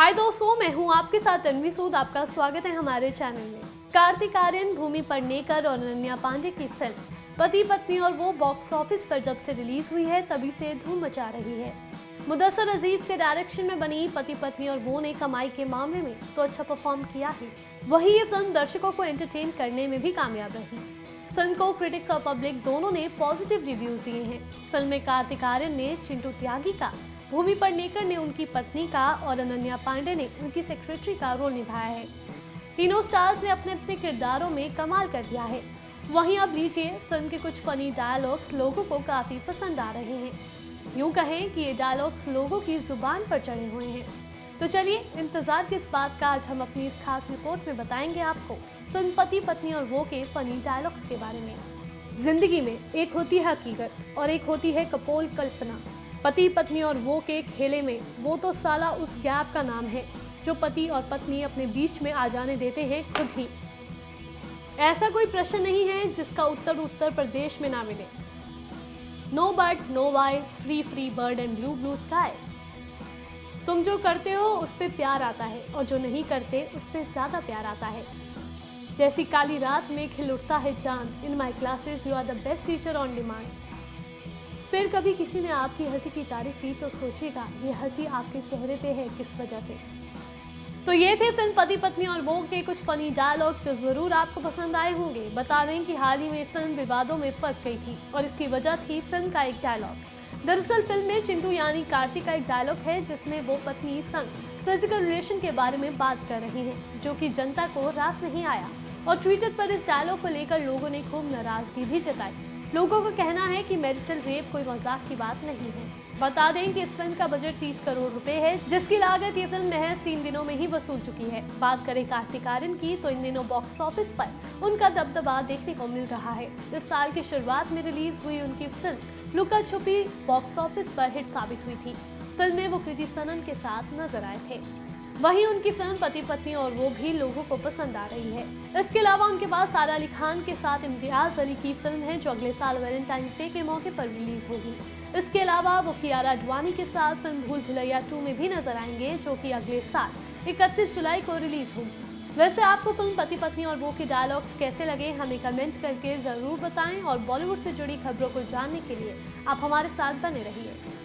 हाय दोस्तों, मैं हूं आपके साथ तन्वी सूद। आपका स्वागत है हमारे चैनल में। कार्तिक आर्यन, भूमि पेडनेकर और अनन्या पांडे की फिल्म पति पत्नी और वो बॉक्स ऑफिस पर जब से रिलीज हुई है तभी से धूम मचा रही है। मुदस्सिर अजीज के डायरेक्शन में बनी पति पत्नी और वो ने कमाई के मामले में तो अच्छा परफॉर्म किया है, वहीं ये फिल्म दर्शकों को एंटरटेन करने में भी कामयाब रही। फिल्म को क्रिटिक्स और पब्लिक दोनों ने पॉजिटिव रिव्यूज दिए हैं। फिल्म में कार्तिक आर्यन ने चिंटू त्यागी का, भूमि पेडनेकर ने उनकी पत्नी का और अनन्या पांडे ने उनकी सेक्रेटरी का रोल निभाया है। तीनों स्टार्स ने अपने अपने किरदारों में कमाल कर दिया है। वहीं अब लीजिए, फिल्म के कुछ फनी डायलॉग्स लोगों को काफी पसंद आ रहे हैं। यूं कहें कि ये डायलॉग्स लोगों की जुबान पर चढ़े हुए हैं। तो चलिए, इंतजार किस बात का, आज हम अपनी इस खास रिपोर्ट में बताएंगे आपको फिल्म पति पत्नी और वो के फनी डायलॉग्स के बारे में। जिंदगी में एक होती है हकीकत और एक होती है कपोल कल्पना। पति पत्नी और वो के खेले में वो तो साला उस गैप का नाम है जो पति और पत्नी अपने बीच में आ जाने देते हैं खुद ही। ऐसा कोई प्रश्न नहीं है जिसका उत्तर उत्तर प्रदेश में ना मिले। No but no why, free free bird and blue blue sky. तुम जो करते हो उस पे प्यार आता है और जो नहीं करते उस पे ज्यादा प्यार आता है। जैसी काली रात में खिल उठता है चांद, in my classes you are the best teacher on demand. फिर कभी किसी ने आपकी हंसी की तारीफ की तो सोचिएगा ये हंसी आपके चेहरे पे है किस वजह से। तो ये थे फिल्म पति पत्नी और वो के कुछ फनी डायलॉग्स जो जरूर आपको पसंद आए होंगे। बता दें कि हाल ही में फिल्म विवादों में फंस गई थी और इसकी वजह थी फिल्म का एक डायलॉग। दरअसल फिल्म में चिंटू यानी कार्तिक का एक डायलॉग है जिसमें वो पत्नी संग फिजिकल रिलेशन के बारे में बात कर रही हैं, जो कि जनता को रास नहीं आया और ट्विटर पर इस डायलॉग को लेकर लोगों ने खूब नाराजगी भी जताई। लोगों का कहना है कि मैरिटल रेप कोई मजाक की बात नहीं है। बता दें कि इस फिल्म का बजट 30 करोड़ रुपए है, जिसकी लागत ये फिल्म महज 3 दिनों में ही वसूल चुकी है। बात करें कार्तिक आर्यन की तो इन दिनों बॉक्स ऑफिस पर उनका दबदबा देखने को मिल रहा है। इस साल की शुरुआत में रिलीज हुई उनकी फिल्म लुका छुपी बॉक्स ऑफिस पर हिट साबित हुई थी। फिल्म में वो कृति सनन के साथ नजर आए थे। वहीं उनकी फिल्म पति पत्नी और वो भी लोगों को पसंद आ रही है। इसके अलावा उनके पास सारा अली खान के साथ इम्तियाज अली की फिल्म है जो अगले साल वैलेंटाइंस डे के मौके पर रिलीज होगी। इसके अलावा वो कियारा अडवाणी के साथ फिल्म भूल भुलैया 2 में भी नजर आएंगे, जो कि अगले साल 31 जुलाई को रिलीज होगी। वैसे आपको फिल्म पति पत्नी और वो के डायलॉग्स कैसे लगे, हमें कमेंट करके जरूर बताएं और बॉलीवुड से जुड़ी खबरों को जानने के लिए आप हमारे साथ बने रहिए।